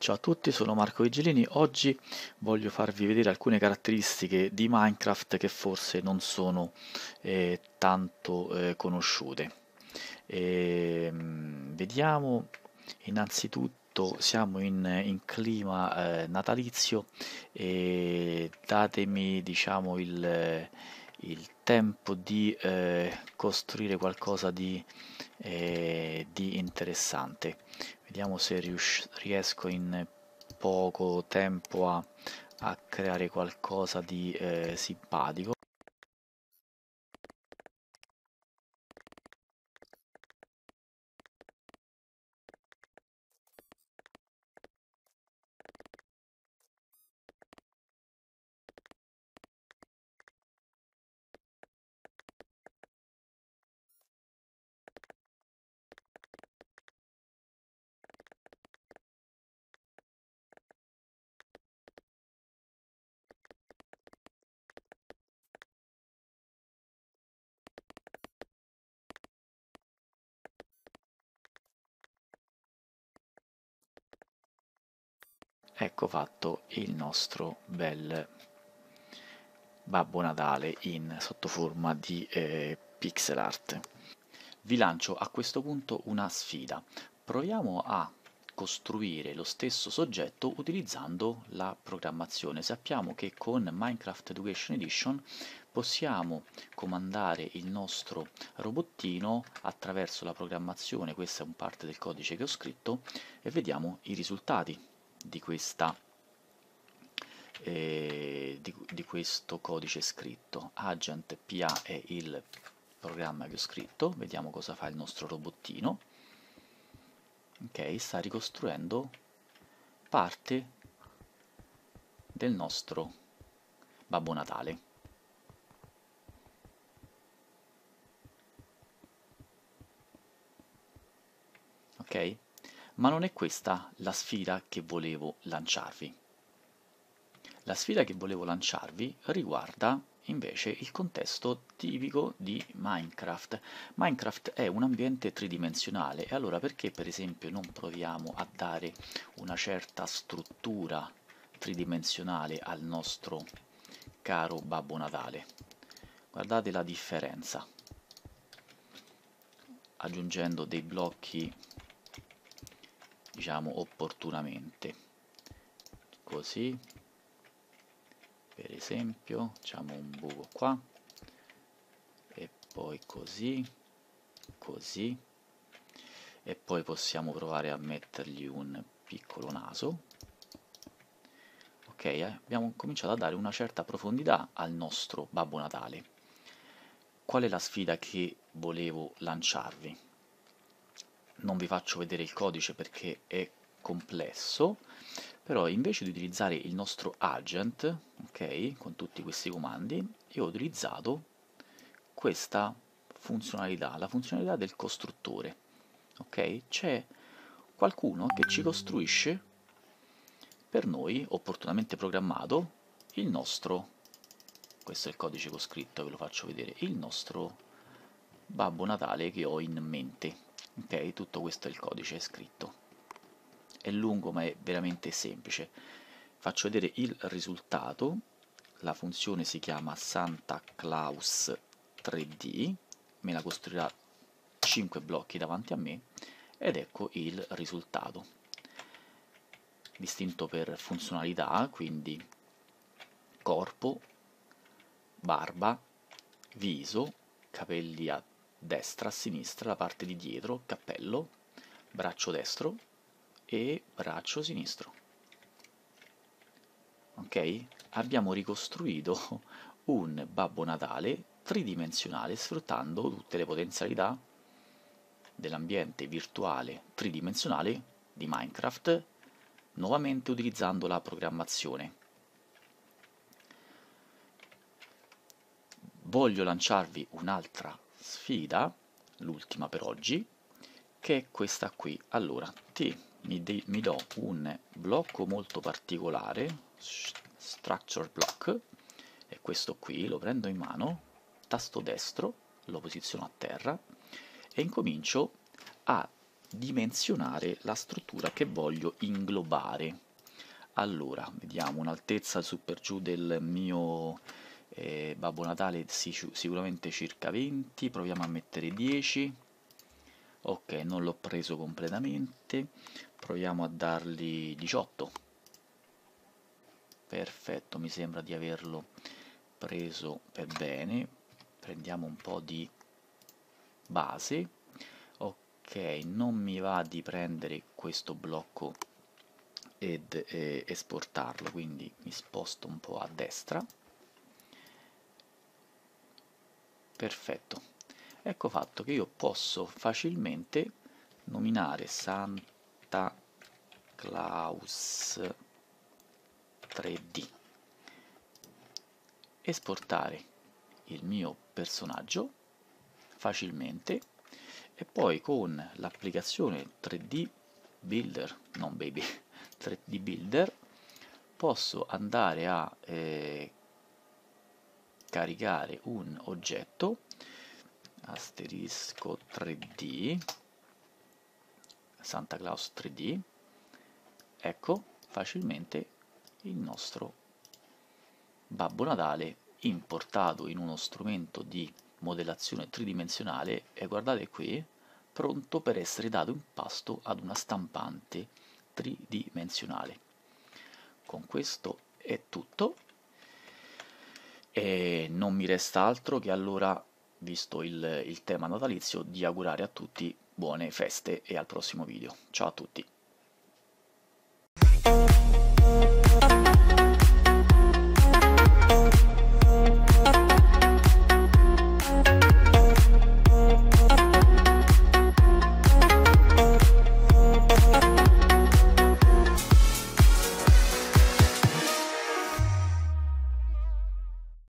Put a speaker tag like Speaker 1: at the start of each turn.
Speaker 1: Ciao a tutti, sono Marco Vigilini. Oggi voglio farvi vedere alcune caratteristiche di Minecraft che forse non sono tanto conosciute. Vediamo, innanzitutto siamo in clima natalizio e datemi, diciamo, il tempo di costruire qualcosa di interessante. Vediamo se riesco in poco tempo a creare qualcosa di simpatico. Ecco fatto il nostro bel Babbo Natale sotto forma di pixel art. Vi lancio a questo punto una sfida. Proviamo a costruire lo stesso soggetto utilizzando la programmazione. Sappiamo che con Minecraft Education Edition possiamo comandare il nostro robottino attraverso la programmazione, questa è un parte del codice che ho scritto, e vediamo i risultati di di questo codice scritto. Agent PA è il programma che ho scritto, vediamo cosa fa il nostro robottino. Ok, sta ricostruendo parte del nostro Babbo Natale. Ok? Ma non è questa la sfida che volevo lanciarvi. La sfida che volevo lanciarvi riguarda invece il contesto tipico di Minecraft. Minecraft è un ambiente tridimensionale e allora perché per esempio non proviamo a dare una certa struttura tridimensionale al nostro caro Babbo Natale? Guardate la differenza, aggiungendo dei blocchi, diciamo, opportunamente. Così, per esempio, facciamo un buco qua, e poi così, così, e poi possiamo provare a mettergli un piccolo naso. Ok, abbiamo cominciato a dare una certa profondità al nostro Babbo Natale. Qual è la sfida che volevo lanciarvi? Non vi faccio vedere il codice perché è complesso, però invece di utilizzare il nostro agent, ok, con tutti questi comandi, io ho utilizzato questa funzionalità, la funzionalità del costruttore. Ok? C'è qualcuno che ci costruisce per noi, opportunamente programmato, il nostro, questo è il codice che ho scritto, ve lo faccio vedere, il nostro Babbo Natale che ho in mente. Ok? Tutto questo è il codice scritto. È lungo ma è veramente semplice. Faccio vedere il risultato. La funzione si chiama Santa Claus 3D, me la costruirà 5 blocchi davanti a me ed ecco il risultato. Distinto per funzionalità, quindi corpo, barba, viso, capelli a destra, a sinistra, la parte di dietro, cappello, braccio destro e braccio sinistro. Ok? Abbiamo ricostruito un Babbo Natale tridimensionale sfruttando tutte le potenzialità dell'ambiente virtuale tridimensionale di Minecraft, nuovamente utilizzando la programmazione. Voglio lanciarvi un'altra sfida, l'ultima per oggi, che è questa qui. Allora, mi do un blocco molto particolare, structure block, è questo qui, lo prendo in mano, tasto destro, lo posiziono a terra e incomincio a dimensionare la struttura che voglio inglobare. Allora, vediamo un'altezza su per giù del mio Babbo Natale, sicuramente circa 20, proviamo a mettere 10, ok, non l'ho preso completamente, proviamo a dargli 18, perfetto, mi sembra di averlo preso per bene, prendiamo un po' di base, ok, non mi va di prendere questo blocco ed esportarlo, quindi mi sposto un po' a destra, perfetto, ecco fatto che io posso facilmente nominare Santa Claus 3D, esportare il mio personaggio facilmente e poi con l'applicazione 3D Builder, non Baby, 3D Builder, posso andare a caricare un oggetto, asterisco 3D, Santa Claus 3D, ecco facilmente il nostro Babbo Natale importato in uno strumento di modellazione tridimensionale e guardate qui, pronto per essere dato in pasto ad una stampante tridimensionale. Con questo è tutto e non mi resta altro che allora, visto il tema natalizio, di augurare a tutti buone feste e al prossimo video. Ciao a tutti!